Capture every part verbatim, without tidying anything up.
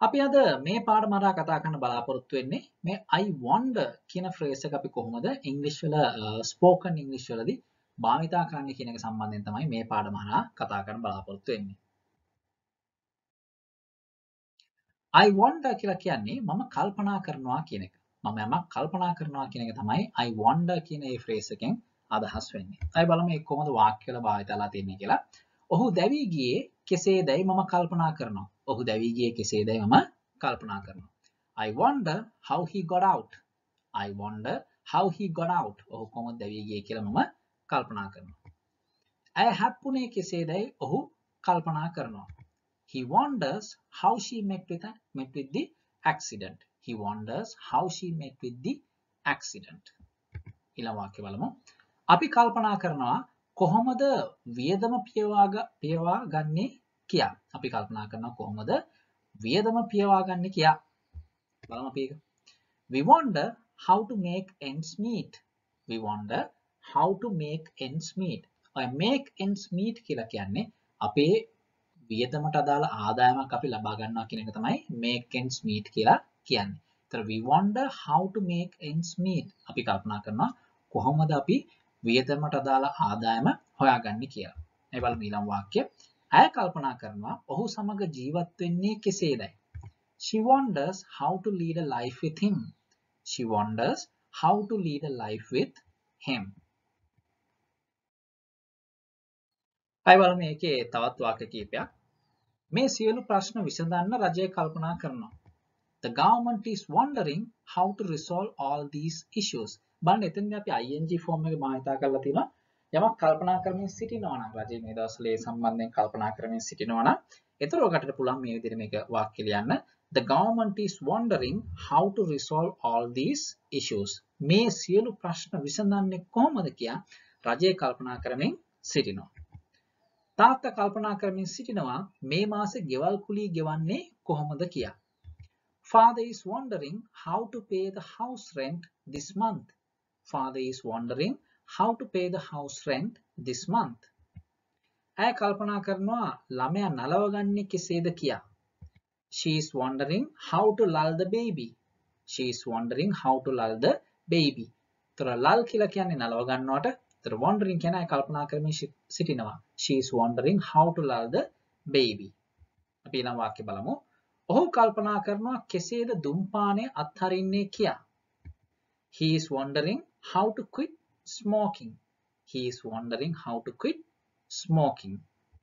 අපි අද මේ පාඩම හරහා කතා කරන්න බලාපොරොත්තු වෙන්නේ මේ I wonder කියන phrase එක අපි කොහොමද ඉංග්‍රීසි වල spoken English වලදී භාවිතා කරන්නේ කියන එක සම්බන්ධයෙන් තමයි මේ පාඩම හරහා කතා කරන්න බලාපොරොත්තු වෙන්නේ. I wonder කියලා කියන්නේ මම කල්පනා කරනවා කියන එක. මම යමක් කල්පනා කරනවා කියන එක තමයි I wonder කියන මේ phrase එකෙන් අදහස් වෙන්නේ. අපි බලමු ඒක කොහොමද වාක්‍ය වල භාවිතලා තියෙන්නේ කියලා. ඔහු දැවි ගියේ කෙසේදයි මම කල්පනා කරනවා. ඔහු දැවි ගියේ කෙසේදයි මම කල්පනා කරනවා. I wonder how he got out. I wonder how he got out. ඔහු කොහොමද දැවි ගියේ කියලා මම කල්පනා කරනවා. ඇය හැප්පුණේ කෙසේදයි ඔහු කල්පනා කරනවා. He wonders how she met with, met with the accident. He wonders how she met with the accident. ඊළඟ වාක්‍ය බලමු. අපි කල්පනා කරනවා කොහොමද වියදම පියවා පියවා ගන්නේ කියා. අපි කල්පනා කරනවා කොහොමද වියදම පියවා ගන්නේ කියා. බලමු අපි ඒක. We wonder how to make ends meet. We wonder how to make ends meet. ඔය make ends meet කියලා කියන්නේ අපේ වියදමට අදාළ ආදායමක් අපි ලබා ගන්නවා කියන එක තමයි make ends meet කියලා කියන්නේ. ඒතර we wonder how to make ends meet. අපි කල්පනා කරනවා කොහොමද අපි වියදමට අදාළ ආදායම හොයාගන්නේ කියලා. මේ බලමු ඊළඟ වාක්‍ය. ඇය කල්පනා කරනවා ඔහු සමග ජීවත් වෙන්නේ කෙසේදයි. She wonders how to lead a life with him. She wonders how to lead a life with him. අපි බලමු මේකේ තවත් වාක්‍ය කීපයක්. මේ සියලු ප්‍රශ්න විසඳන්න රජය කල්පනා කරනවා. The government is wondering how to resolve all these issues. බලන්න එතනදී අපි ing form එක භාවිතා කරලා තියෙනවා. යමක් කල්පනා කරමින් සිටිනවා නම් රජය මේ දවස්වල ඒ සම්බන්ධයෙන් කල්පනා කරමින් සිටිනවා නම් ඒතර ඔකට පුළුවන් මේ විදිහට මේක වාක්‍ය ලියන්න. The government is wondering how to resolve all these issues. මේ සියලු ප්‍රශ්න විසඳන්නේ කොහොමද කියා රජය කල්පනා කරමින් සිටිනවා. තාත්තා කල්පනා කරමින් සිටිනවා මේ මාසේ ගෙවල් කුලී ගෙවන්නේ කොහොමද කියා. Father is wondering how to pay the house rent this month. Father is wondering how to pay the house rent this month. ඇය කල්පනා කරනවා ළමයා නලවගන්නේ කෙසේද කියා. She is wondering how to lull the baby. She is wondering how to lull the baby. ତර lull කියලා කියන්නේ නලව ගන්නවට. තර wondering කියන්නේ ඇය කල්පනා කරමින් සිටිනවා. She is wondering how to lull the baby. අපි ඊළඟ වාක්‍ය බලමු. ඔහු කල්පනා කරනවා කෙසේද දුම්පානය අත්හරින්නේ කියා. He is wondering how to quit smoking. He is wondering how to quit smoking.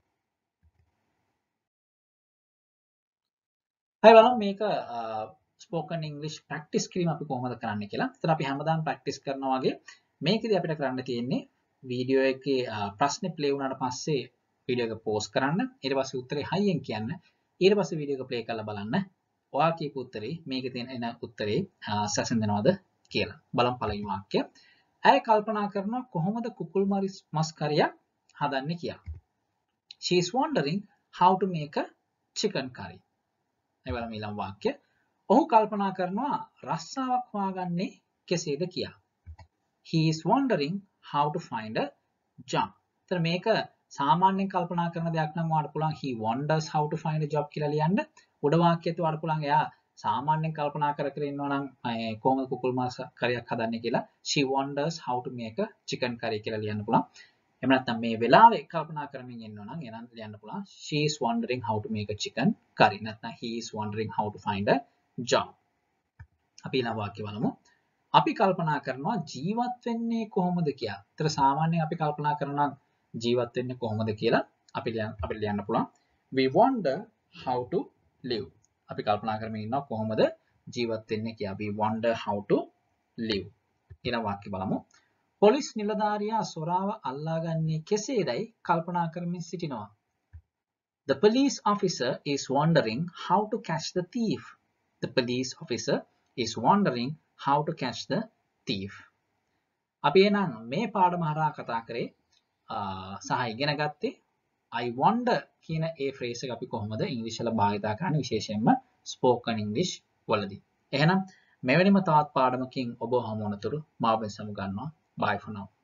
හරි බලමු මේක spoken English practice කිරීම අපි කොහොමද කරන්නේ කියලා. එතන අපි හැමදාම practice කරනවා වගේ මේකෙදි අපිට කරන්න තියෙන්නේ වීඩියෝ එකේ ප්‍රශ්නේ play වුණාට පස්සේ වීඩියෝ එක pause කරන්න. ඊට පස්සේ උත්තරේ හයියෙන් කියන්න. ඊට පස්සේ වීඩියෝ එක play කරලා බලන්න. ඔයා කියපු උත්තරේ මේකේ තියෙන එන උත්තරේ සැසඳෙනවද කියලා. බලමු පළවෙනි වාක්‍යය. ඇය කල්පනා කරනවා කොහොමද කුකුල් මස් කරියක් හදන්නේ කියලා. She is wondering how to make a chicken curry. මේ බලමු ඊළඟ වාක්‍ය. ඔහු කල්පනා කරනවා රස්සාවක් හොයාගන්නේ කෙසේද කියා. He is wondering how to find a job. ඒතර මේක සාමාන්‍යයෙන් කල්පනා කරන දෙයක් නම් ඔයාලට පුළුවන් he wonders how to find a job කියලා ලියන්න. උඩ වාක්‍යයත් ඔයාලට පුළුවන් එයා සාමාන්‍යයෙන් කල්පනා කර කර ඉන්නවා නම් කොහොමද කුකුල් මාස් කරියක් හදන්නේ කියලා. She wonders how to make a chicken curry කියලා ලියන්න පුළුවන්. එහෙම නැත්නම් මේ වෙලාවේ කල්පනා කරමින් ඉන්නවා නම් එනන් ලියන්න පුළුවන් she is wondering how to make a chicken curry. නැත්නම් he is wondering how to find a job. අපි ඊළඟ වාක්‍ය බලමු. අපි කල්පනා කරනවා ජීවත් වෙන්නේ කොහොමද කියලා. ඒතර සාමාන්‍යයෙන් අපි කල්පනා කරනවා ජීවත් වෙන්නේ කොහොමද කියලා අපි අපිට ලියන්න පුළුවන් we wonder how to live. අපි කල්පනා කරමින් ඉන්නවා කොහොමද ජීවත් වෙන්නේ කියලා. we wonder how to live. ඊළඟ වාක්‍ය බලමු. පොලිස් නිලධාරියා සොරාව අල්ලාගන්නේ කෙසේදයි කල්පනා කරමින් සිටිනවා. The police officer is wondering how to catch the thief. The police officer is wondering how to catch the thief. අපි එහෙනම් මේ පාඩම හරහා කතා කරේ සහ ඉගෙන ගත්තේ I wonder කියන ඒ phrase එක අපි කොහොමද ඉංග්‍රීසි වල භාවිතා කරන්නේ විශේෂයෙන්ම spoken English වලදී. එහෙනම් මෙවැනිම තවත් පාඩමකින් ඔබ හමු වනතුරු මාව සමු ගන්නවා. Bye for now.